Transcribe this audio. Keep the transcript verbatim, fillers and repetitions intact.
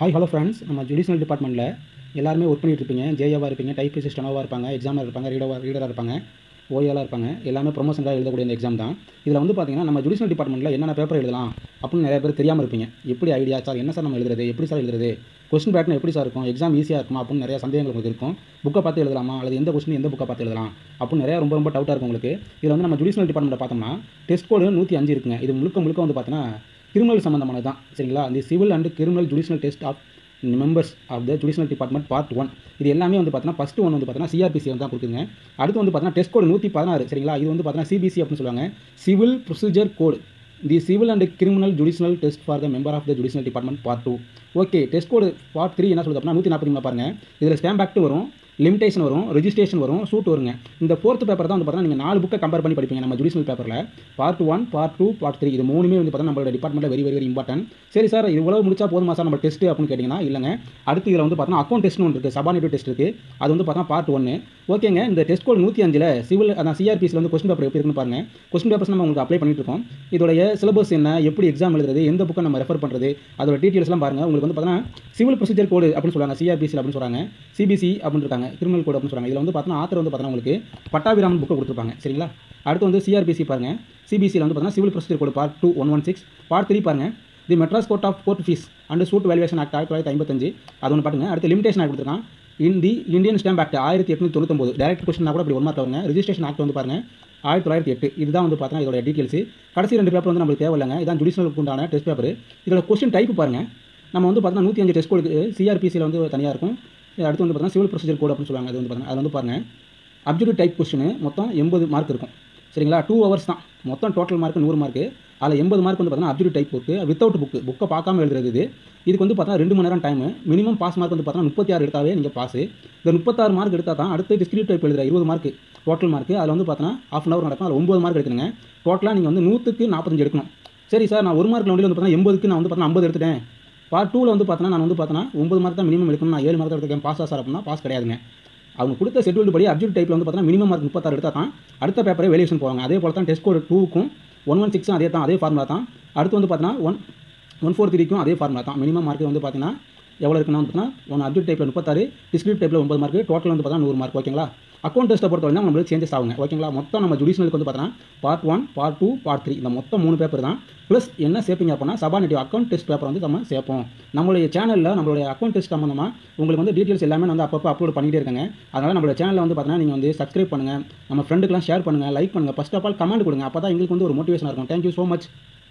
Hi hello friends, நம்ம judicial டிபார்ட்மெண்ட்டில் எல்லாருமே ஒர்க் பண்ணிட்டு இருப்பீங்க. ஜேஏவாக இருப்பீங்க, டைப்பிஸ்ட் ஸ்டெனோவாக இருப்பாங்க, எக்ஸாமில் இருப்பாங்க, ரீடராக ரீடராக இருப்பாங்க, ஓஏலாக இருப்பாங்க. எல்லாமே ப்ரொமோஷனுக்காக எழுதக்கூடிய இந்த எக்ஸாம் தான். இதில் வந்து பார்த்தீங்கன்னா நம்ம ஜுடிஷியல் டிபார்ட்மெண்ட்டில் என்னென்ன பேப்பர் எழுதலாம் அப்படின்னு நிறைய பேர் தெரியாமல் இருப்பீங்க. எப்படி ஐடியா சார், என்ன சார் நம்ம எழுதுறது, எப்படி சார் எழுதுறது, கொஸ்டின் பேட்டர்ன் எப்படி சார் இருக்கும், எக்ஸாம் ஈஸியாக இருக்குமா அப்படின்னு நிறைய சந்தேகங்கள் உங்களுக்கு இருக்கும். புக்கை பார்த்து எழுதலாமா அல்லது எந்த கொஸ்டின் எந்த புக்கை பார்த்து எழுதலாம் அப்படின்னு நிறைய ரொம்ப ரொம்ப டவுட்டாக இருக்கும் உங்களுக்கு. இதில் வந்து நம்ம ஜுடிஷியல் டிபார்ட்மெண்ட்டில் பார்த்தோம்னா டெஸ்ட் கோடு நூற்றி அஞ்சு இருக்குங்க. இது முழுக்க முழுக்க வந்து பார்த்தீங்கன்னா கிரிமினல் சம்மந்தமானது தான். சரிங்களா? இந்த civil and criminal judicial test of members of the judicial department part one. இது எல்லாமே வந்து பார்த்தீங்கன்னா ஃபஸ்ட் ஒன் வந்து பார்த்தீங்கன்னா சிஆர்பிசி வந்து தான் கொடுக்குங்க. அடுத்து வந்து பார்த்தீங்கன்னா டெஸ்ட் கோடு நூற்றி பதினாறு. சரிங்களா? இது வந்து பார்த்தீங்கன்னா சிபிசி அப்படின்னு சொல்லுவாங்க, civil procedure code, the civil and criminal judicial test for the member of the judicial department part two. Okay, test code part three என்ன சொல்லுது அப்படின்னா நூற்றி நாற்பது பாருங்கள். இதில் ஸ்டாம்ப் ஆக்ட் வரும், லிமிடேஷன் வரும், ரெஜிஸ்ட்ரேஷன் வரும், சூட் வருங்க. இந்த ஃபோர்த் பேப்பர் தான் வந்து பார்த்தீங்கன்னா நீங்கள் நாலு புக்கை கம்பேர் பண்ணி படிப்பீங்க நம்ம ஜுடிஷியல் பேப்பரில். Part one, part two, part three, இது மூணுமே வந்து பார்த்தீங்கன்னா நம்மளோட டிபார்ட்மெண்ட்டில் வெரி வெரி வெரி இம்பார்ட்டன்ட். சரி சார், இது இவ்வளவு முடிச்சா போதுமா சார் நம்ம டெஸ்ட் அப்படின்னு கேட்டிங்கன்னா இல்லைங்க. அடுத்து இதில் வந்து பார்த்தீங்கன்னா அக்கௌண்ட் டெஸ்ட்னு ஒன்று இருக்குது, சபானிட்டிவ் டெஸ்ட் இருக்குது. அது வந்து பார்த்தீங்கன்னா பார்ட் ஒன்று. ஓகேங்க, இந்த டெஸ்ட் கோட் நூற்றி அஞ்சில் சிவில் அதான் சிஆர்பிசியில் வந்து கொஸ்டின் பேப்பர் எப்படி இருக்குன்னு பாருங்கள். கொஸ்டின் பேப்பர்ஸ் நம்ம உங்களுக்கு அப்ளை பண்ணிட்டு இருக்கோம். இதோடைய சிலபஸ் என்ன, எப்படி எக்ஸாம் எழுதுறது, எந்த புக்கை நம்ம ரெஃபர் பண்ணுறது, அதோட டீட்டெயில்ஸ்லாம் பாருங்கள். உங்களுக்கு வந்து பார்த்தீங்கன்னா சிவில் ப்ரொசீஜர் கோடு அப்படின்னு சொல்லுவாங்க, சிஆர்பிசி அப்படின்னு சொல்கிறாங்க, சிபிசி அப்படின்னு இருக்காங்க, கிரிமினல் கோடு அப்படின்னு சொல்கிறாங்க. இதில் வந்து பார்த்தீங்கன்னா ஆத்தர் வந்து பார்த்தீங்கன்னா உங்களுக்கு பட்டாபிராமன் புக்கை கொடுத்துருப்பாங்க. சரிங்களா? அடுத்து வந்து சிஆர்பிசி பாருங்கள். சிபிசியில் வந்து பார்த்தீங்கன்னா civil procedure code part two one one six. Part three பாருங்கள், the Madras court of court fees and suit valuation act ஆயிரத்தி தொள்ளாயிரத்தி ஐம்பத்தஞ்சு. அது ஒன்று பாருங்க. அடுத்து லிமிடேஷன் ஆக்ட் கொடுத்துருக்கான், in the Indian stamp act ஆயிரத்தி எட்நூற்றி தொண்ணூத்தொம்பது. டேரக்ட் கொஸ்டின் கூட அப்படி ஒன் மார்க் வருங்க. ரெஜிஸ்ட்ரேஷன் ஆக்ட் வந்து பாருங்கள் ஆயிரத்தி தொள்ளாயிரத்தி எட்டு. இதுதான் வந்து பார்த்தீங்கன்னா இதோட டீட்டெயில்ஸ். கடைசி ரெண்டு பேப்பர் வந்து நம்மளுக்கு தேவையில்லைங்க. இதான் ஜுடிஷியலுக்கு உண்டான டெஸ்ட் பேப்பர். இதோட கொஸ்டின் டைப் பாருங்கள். நம்ம வந்து பார்த்தீங்கன்னா நூற்றி அஞ்சு டெஸ்ட் கோடு சிஆர்பிசியில் வந்து தனியாக இருக்கும். அடுத்து வந்து பார்த்தீங்கன்னா சிவில் ப்ரொசீஜர் கோட் அப்படின்னு சொல்லுவாங்க. அது வந்து பார்த்தீங்கன்னா அது வந்து பாருங்கள் அப்ஜெக்டிவ் டைப் கொஸ்டின் மொத்தம் எண்பது மார்க் இருக்கும். சரிங்களா? டூ ஹவர்ஸ் தான் மொத்தம் டோட்டல் மார்க் நூறு மார்க்கு. அதில் எண்பது மார்க் வந்து பார்த்தீங்கன்னா அப்ஜெக்டிவ் டைப் இருக்குது, வித்தவுட் புக்கு, புக்கை பார்க்காம எழுதுறது. இது இதுக்கு வந்து பார்த்தீங்கன்னா ரெண்டு மணி நேரம் டைமு. மினிமம் பாஸ் மார்க் வந்து பார்த்தீங்கன்னா முப்பத்தி ஆறு எடுத்தாவே நீங்கள் பாஸ். இந்த முப்பத்தாறு மார்க் எடுத்தால் தான் அடுத்து டிஸ்கிரிப்ட் டைப் எழுதுற இருபது மார்க் டோட்டல் மார்க். அதில் வந்து பார்த்தீங்கன்னா ஹாஃப் அன் ஹவர் நடக்கும். அதில் ஒம்பது மார்க் எடுக்கணுங்க. டோட்டலாக நீங்கள் வந்து நூற்றுக்கு நாற்பத்தஞ்சு எடுக்கணும். சரி சார், நான் ஒரு மார்க்கில் வந்து பார்த்தீங்கன்னா எண்பதுக்கு நான் வந்து பார்த்தீங்கன்னா ஐம்பது எடுத்துட்டேன். பார்ட் டூவில் வந்து பார்த்தீங்கன்னா நான் வந்து பார்த்தீங்கன்னா ஒம்பது மார்க் தான் மினிமம் எடுக்கணும், நான் ஏழு மார்க் எடுத்துக்கேன், பாஸ் சார் அப்படின்னா பாஸ் கிடையாதுங்க. அவங்க கொடுத்த ஷெட்யூல்டு படி அப்ஜெக்ட் டைப்பில் வந்து பார்த்தீங்கன்னா மினிமம் மார்க் முப்பத்தாறு எடுத்தால் தான் அடுத்த பேப்பரே வேல்யூஷன் போவாங்க. அதே போல் தான் டெஸ்ட் கோட் டூக்கும் ஒன் ஒன் சிக்ஸும் அதே தான், அதே ஃபார்முலா தான். அடுத்து வந்து பார்த்தீங்கன்னா ஒன் ஒன் ஃபோர் த்ரீக்கும் அதே ஃபார்முலா தான். மினிமம் மார்க் வந்து பார்த்தீங்கன்னா எவ்வளோ இருக்குன்னா வந்து பார்த்தீங்கன்னா ஒன் அப்ஜெக்ட் டைப்பில் முப்பத்தாறு, டிஸ்கிரிப்ட் டைப்பில் ஒன்பது மார்க், டோட்டல் வந்து பார்த்தீங்கன்னா நூறு மார்க். ஓகேங்களா? அக்கௌண்ட் டெஸ்ட்டை பொறுத்த வரைக்கும் நம்மளுக்கு சேஞ்சஸ் ஆகுங்க. ஓகேங்களா? மொத்தம் நம்ம ஜுடிஷியலுக்கு வந்து பார்த்தீங்கன்னா part one, part two, part three, இந்த மொத்தம் மூணு பேப்பர் தான். ப்ளஸ் என்ன சேர்ப்பீங்க அப்படின்னா சபானிட்டிவ் அக்கௌண்ட் டெஸ்ட் பேப்பர் வந்து நம்ம சேர்ப்போம். நம்மளுடைய சேனலில் நம்மளுடைய அக்கௌண்ட் டெஸ்ட் சம்மந்தமாக உங்களுக்கு வந்து டீட்டெயில்ஸ் எல்லாமே வந்து அப்பப்போ அப்லோட் பண்ணிகிட்டே இருக்காங்க. அதனால் நம்மளோட சேனலில் வந்து பார்த்தீங்கன்னா நீங்கள் வந்து சப்ஸ்கிரைப் பண்ணுங்கள், நம்ம ஃப்ரெண்டுக்கெலாம் ஷேர் பண்ணுங்கள், லைக் பண்ணுங்கள், ஃபஸ்ட் ஆஃப் ஆல் கமெண்ட் கொடுங்க. அப்போ தான் எங்களுக்கு வந்து ஒரு மோட்டிவேஷனாக இருக்கும். Thank you so much.